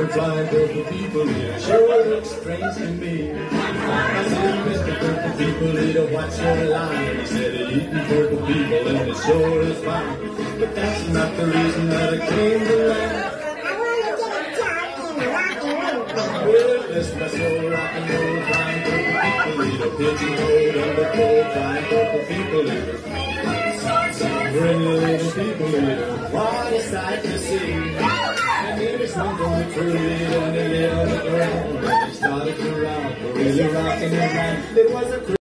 flying purple people eater sure looks strange to me. I said, Mr. Purple People Eater, what's your line? He said, eating purple people and it sure is fine. But that's not the reason that I came to land. Well, this special rock and roll flying purple people eater, pigeonholed under cold flying purple people eater. Bring the little people eater, what a sight to see. And he was hung on the tree and he lay on the ground. And he started to rock, really rocking his mind. It was a